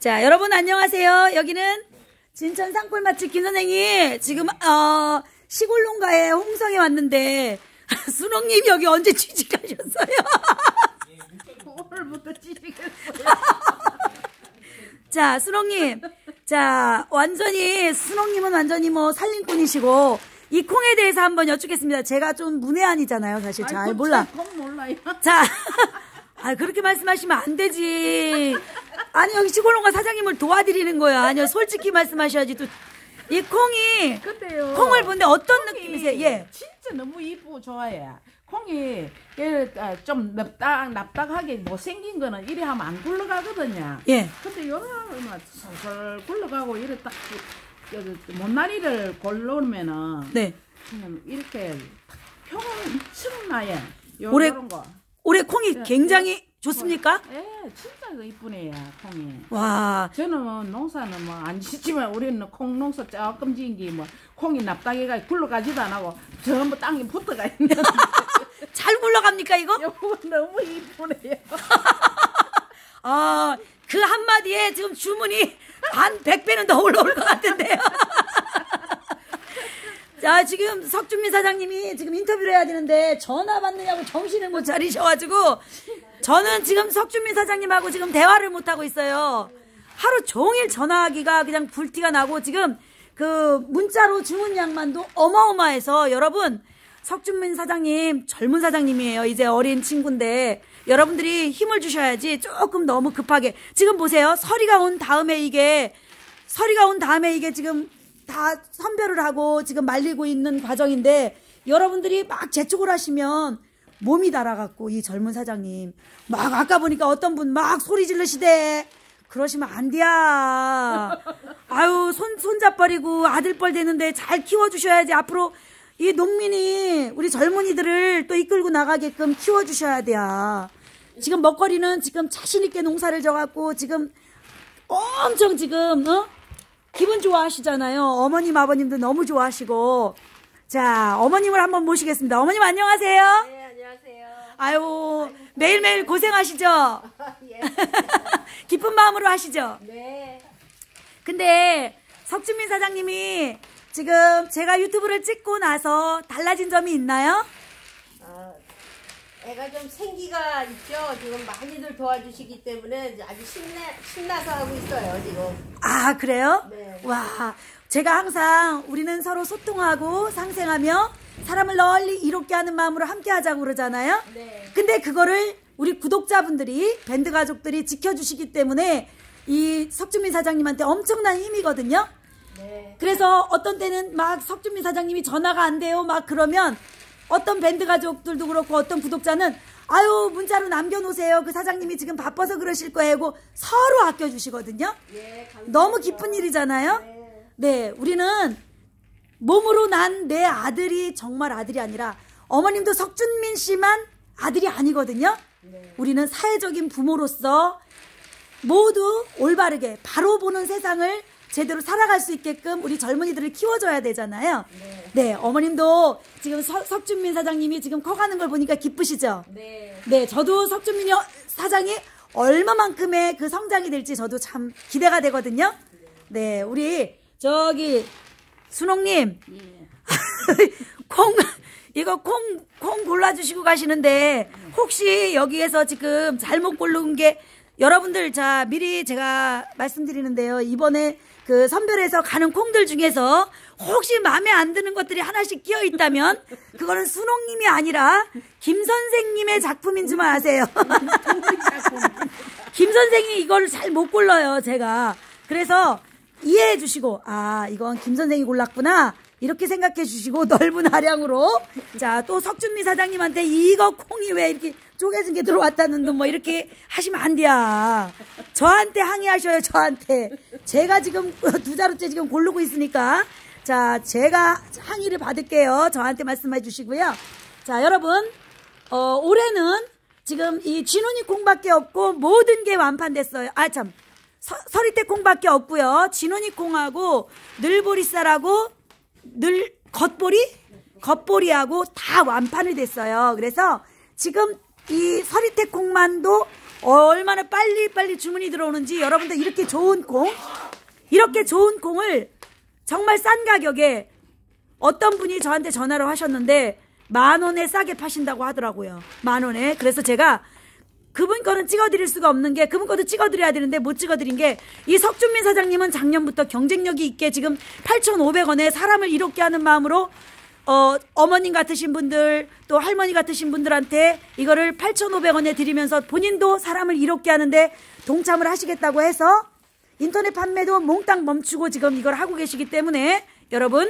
자, 여러분 안녕하세요. 여기는 진천 산골 맛집 김선생이 지금 시골 농가에 홍성에 왔는데 순옥님 여기 언제 취직하셨어요? 오늘부터 취직했어요. 자, 순옥님, 자 순옥님은 완전히 뭐 살림꾼이시고 이 콩에 대해서 한번 여쭙겠습니다. 제가 좀 문외한이잖아요, 사실 잘 몰라. 콩 몰라요. 자, 그렇게 말씀하시면 안 되지. 아니, 여기 시골농가 사장님을 도와드리는 거야. 아니요, 솔직히 말씀하셔야지. 또 이 콩이 근데요, 콩을 보는데 어떤 느낌이세요? 예. 진짜 너무 이쁘고 좋아해. 콩이 좀 납작하게 뭐 생긴 거는 이래 하면 안 굴러가거든요. 예. 근데 요런 솔솔 굴러가고 이래 딱 못나리를 골라오면은 네. 그냥 이렇게 평은 엄청나요. 올해 요런 거. 올해 콩이 굉장히 좋습니까? 예, 진짜 이쁘네요, 콩이. 와. 저는 농사는 뭐 안 짓지만 우리는 콩 농사 조금 지은 게 뭐 콩이 납작해가 굴러가지도 안 하고 전부 땅에 붙어가 있는. 잘 굴러갑니까 이거? 이거 너무 이쁘네요. 그 한마디에 지금 주문이 한 100배는 더 올라올 것 같은데요. 자, 지금 석준민 사장님이 지금 인터뷰를 해야 되는데 전화 받느냐고 정신을 못 차리셔가지고 저는 지금 석준민 사장님하고 지금 대화를 못하고 있어요. 하루 종일 전화하기가 그냥 불티가 나고 지금 그 문자로 주문 양만도 어마어마해서 여러분, 석준민 사장님 젊은 사장님이에요. 이제 어린 친구인데 여러분들이 힘을 주셔야지. 조금 너무 급하게 지금 보세요. 서리가 온 다음에 이게 지금 다 선별을 하고 지금 말리고 있는 과정인데 여러분들이 막 재촉을 하시면 몸이 달아갖고 이 젊은 사장님 막 아까 보니까 어떤 분 막 소리 지르시대. 그러시면 안 돼야. 아유, 손잡버리고 아들뻘 되는데 잘 키워주셔야지. 앞으로 이 농민이 우리 젊은이들을 또 이끌고 나가게끔 키워주셔야 돼요. 지금 먹거리는 지금 자신있게 농사를 져갖고 지금 엄청 지금 기분 좋아하시잖아요. 어머님 아버님도 너무 좋아하시고. 자, 어머님을 한번 모시겠습니다. 어머님 안녕하세요. 네, 안녕하세요. 아유, 매일매일 고생하시죠? 예. 기쁜 마음으로 하시죠? 네. 근데 석준민 사장님이 지금 제가 유튜브를 찍고 나서 달라진 점이 있나요? 애가 좀 생기가 있죠. 지금 많이들 도와주시기 때문에 아주 신나서 하고 있어요, 지금. 아, 그래요? 네. 와, 제가 항상 우리는 서로 소통하고 상생하며 사람을 널리 이롭게 하는 마음으로 함께 하자고 그러잖아요. 네. 근데 그거를 우리 구독자분들이, 밴드 가족들이 지켜주시기 때문에 이 석준민 사장님한테 엄청난 힘이거든요. 네. 그래서 어떤 때는 막 석준민 사장님이 전화가 안 돼요 막 그러면 어떤 밴드 가족들도 그렇고 어떤 구독자는 아유, 문자로 남겨놓으세요. 그 사장님이 지금 바빠서 그러실 거예요 하고 서로 아껴주시거든요. 예, 감사합니다. 너무 기쁜 일이잖아요. 네. 네, 우리는 몸으로 난 내 아들이 정말 아들이 아니라 어머님도 석준민 씨만 아들이 아니거든요. 네. 우리는 사회적인 부모로서 모두 올바르게 바로 보는 세상을 제대로 살아갈 수 있게끔 우리 젊은이들을 키워줘야 되잖아요. 네. 네, 어머님도 지금 석준민 사장님이 지금 커가는 걸 보니까 기쁘시죠? 네. 네, 저도 석준민 사장이 얼마만큼의 그 성장이 될지 저도 참 기대가 되거든요. 네, 우리 저기 순옥님, 예. 콩 골라주시고 가시는데 혹시 여기에서 지금 잘못 고른 게 여러분들, 자, 미리 제가 말씀드리는데요. 이번에 그 선별해서 가는 콩들 중에서 혹시 마음에 안 드는 것들이 하나씩 끼어 있다면 그거는 순옥님이 아니라 김 선생님의 작품인 줄만 아세요. 김 선생이 이걸 잘 못 골라요, 제가. 그래서 이해해 주시고, 아, 이건 김 선생이 골랐구나. 이렇게 생각해 주시고 넓은 아량으로. 자, 또 석준미 사장님한테 이거 콩이 왜 이렇게 쪼개진 게 들어왔다는 둥 뭐 이렇게 하시면 안 돼요. 저한테 항의하셔요, 저한테. 제가 지금 2자루째 지금 고르고 있으니까. 자, 제가 항의를 받을게요. 저한테 말씀해 주시고요. 자, 여러분, 올해는 지금 이 진훈이 콩밖에 없고 모든 게 완판됐어요. 아, 참. 서리태 콩밖에 없고요. 진훈이 콩하고 늘보리쌀하고 겉보리하고 다 완판이 됐어요. 그래서 지금 이 서리태 콩만도 얼마나 빨리빨리 주문이 들어오는지 여러분들 이렇게 좋은 콩을 정말 싼 가격에 어떤 분이 저한테 전화를 하셨는데 10,000원에 싸게 파신다고 하더라고요. 10,000원에. 그래서 제가 그분 거는 찍어드릴 수가 없는 게 그분 것도 찍어드려야 되는데 못 찍어드린 게 이 석준민 사장님은 작년부터 경쟁력이 있게 지금 8,500원에 사람을 이롭게 하는 마음으로 어머님 같으신 분들 또 할머니 같으신 분들한테 이거를 8,500원에 드리면서 본인도 사람을 이롭게 하는데 동참을 하시겠다고 해서 인터넷 판매도 몽땅 멈추고 지금 이걸 하고 계시기 때문에 여러분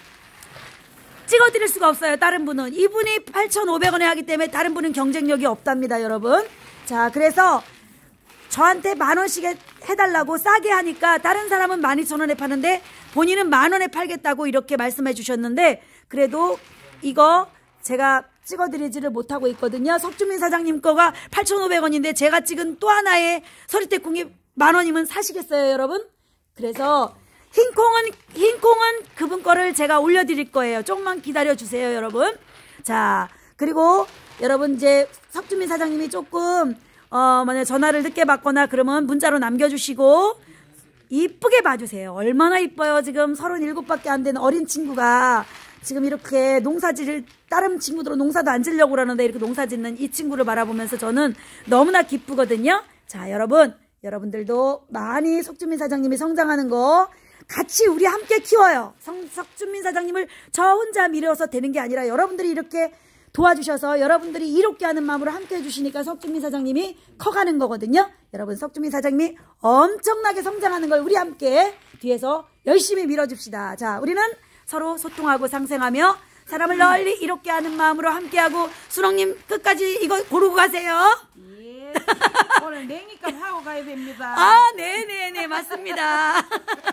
찍어드릴 수가 없어요. 다른 분은 이분이 8,500원에 하기 때문에 다른 분은 경쟁력이 없답니다. 여러분. 자, 그래서 저한테 10,000원씩 해달라고 싸게 하니까 다른 사람은 12,000원에 파는데 본인은 10,000원에 팔겠다고 이렇게 말씀해 주셨는데 그래도 이거 제가 찍어드리지를 못하고 있거든요. 석준민 사장님 거가 8,500원인데 제가 찍은 또 하나의 서리태콩이 10,000원이면 사시겠어요, 여러분? 그래서 흰 콩은 그분 거를 제가 올려드릴 거예요. 조금만 기다려주세요, 여러분. 자, 그리고 여러분 이제 석준민 사장님이 조금 만약 전화를 늦게 받거나 그러면 문자로 남겨주시고 이쁘게 봐주세요. 얼마나 이뻐요. 지금 37밖에 안 되는 어린 친구가 지금 이렇게 농사지를 다른 친구들은 농사도 안 지려고 그러는데 이렇게 농사 짓는 이 친구를 바라보면서 저는 너무나 기쁘거든요. 자, 여러분들도 많이 석준민 사장님이 성장하는 거 같이 우리 함께 키워요. 석준민 사장님을 저 혼자 밀어서 되는 게 아니라 여러분들이 이렇게 도와주셔서 여러분들이 이롭게 하는 마음으로 함께 해주시니까 석준민 사장님이 커가는 거거든요. 여러분 석준민 사장님이 엄청나게 성장하는 걸 우리 함께 뒤에서 열심히 밀어줍시다. 자, 우리는 서로 소통하고 상생하며 사람을 널리 이롭게 하는 마음으로 함께하고 수롱님 끝까지 이거 고르고 가세요. 예. 오늘 냉이값 하고 가야 됩니다. 아, 네네네 맞습니다.